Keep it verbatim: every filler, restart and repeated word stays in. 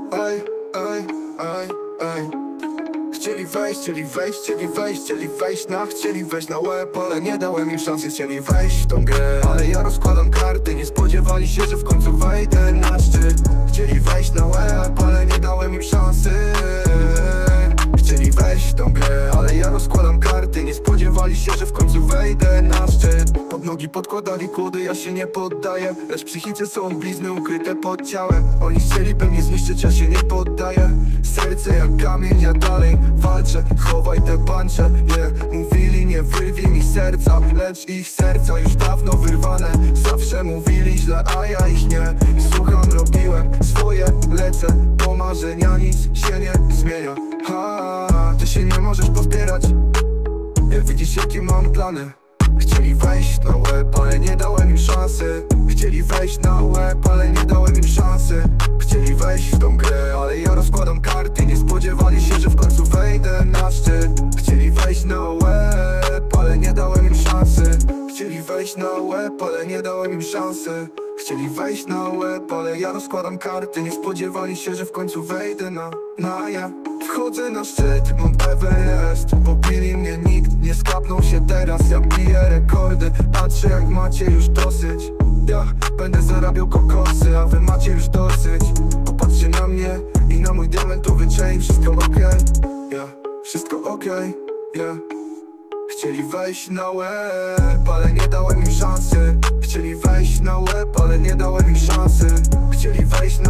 Ej, ej, ej, ej. Chcieli wejść, chcieli wejść, chcieli wejść, chcieli wejść na, chcieli wejść na łeb, ale nie dałem im szansy, chcieli wejść w tą grę. Ale ja rozkładam karty, nie spodziewali się, że w końcu wejdę na szczyt. Chcieli wejść na łeb, ale nie dałem im szansy. Chcieli wejść w tą grę, ale ja rozkładam karty, nie spodziewali się, że w końcu wejdę na szczyt. Pod nogi podkładali kłody, ja się nie poddaję, lecz psychice są blizny ukryte pod ciałem. Oni chcieliby mnie zniszczyć, ja się nie poddaję. Serce jak kamień, ja dalej walczę, chowaj te pancze, yeah. Mówili nie wyrwij mi serca, lecz ich serca już dawno wyrwane. Zawsze mówili źle, a ja ich nie słucham, robiłem swoje, lecę po marzenia, nic się nie zmienia. Ha, ty się nie możesz pozbierać, jak widzisz jakie mam plany. Chcieli wejść na łeb, ale nie dałem im szansy. Chcieli wejść na łeb, ale nie dałem im szansy. Chcieli wejść w tą grę, ale ja rozkładam karty. Nie spodziewali się, że w końcu wejdę na szczyt. Chcieli wejść na łeb, ale nie dałem im szansy. Chcieli wejść na łeb, ale nie dałem im szansy. Chcieli wejść na łeb, ale ja rozkładam karty. Nie spodziewali się, że w końcu wejdę na, na ja. Wchodzę na szczyt, Mount Everest. Pobili mnie, nikt nie skapnął się teraz. Ja biję rekordy, patrzę jak macie już dosyć. Ja będę zarabiał kokosy, a wy macie już dosyć. Popatrzcie na mnie i na mój diamentowy chain. Wszystko okej, okay, yeah. Wszystko okej, okay, yeah. Chcieli wejść na łeb, ale nie dałem im szansy. Chcieli wejść na łeb, ale nie dałem im szansy. Chcieli wejść na